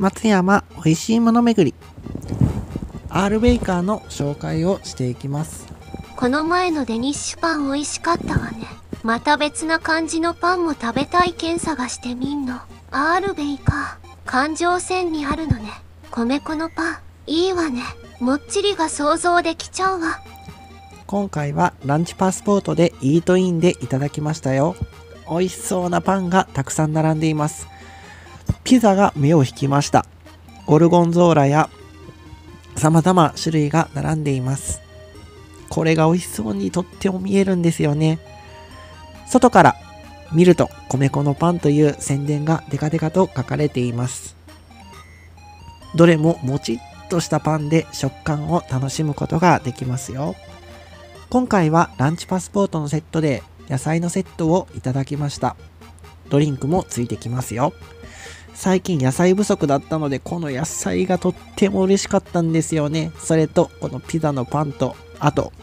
松山おいしいものめぐり R ベイカーの紹介をしていきます。 この前のデニッシュパン美味しかったわね。また別な感じのパンも食べたいけん探してみんの。R ベイカー環状線にあるのね。米粉のパンいいわね。もっちりが想像できちゃうわ。 今回はランチパスポートでイートインでいただきましたよ。美味しそうなパンがたくさん並んでいます。ピザが目を引きました。ゴルゴンゾーラや様々種類が並んでいます。これが美味しそうにとっても見えるんですよね。外から見ると米粉のパンという宣伝がデカデカと書かれています。どれももちっとしたパンで食感を楽しむことができますよ。今回はランチパスポートのセットで野菜のセットをいただきました。ドリンクもついてきますよ。最近野菜不足だったのでこの野菜がとっても嬉しかったんですよね。それとこのピザのパンと、あと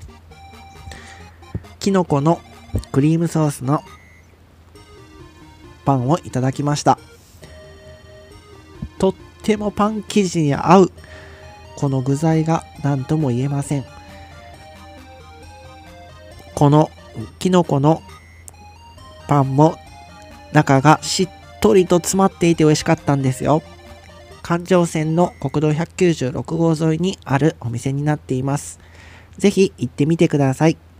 きのこのクリームソースのパンをいただきました。とってもパン生地に合うこの具材が何とも言えません。このきのこのパンも中がしっとりと詰まっていて美味しかったんですよ。環状線の国道196号沿いにあるお店になっています。ぜひ行ってみてください。